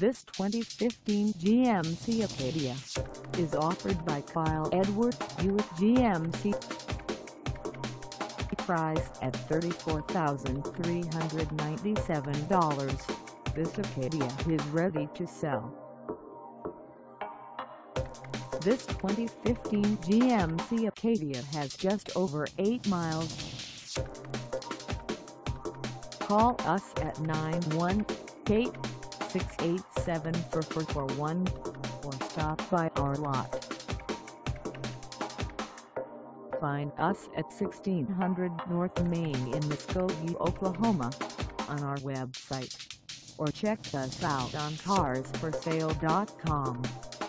This 2015 GMC Acadia is offered by Kyle Edwards Buick GMC. Priced at $34,397, this Acadia is ready to sell. This 2015 GMC Acadia has just over 8 miles. Call us at 918-687-4441 or stop by our lot. Find us at 1600 North Main in Muskogee, Oklahoma, on our website, or check us out on carsforsale.com.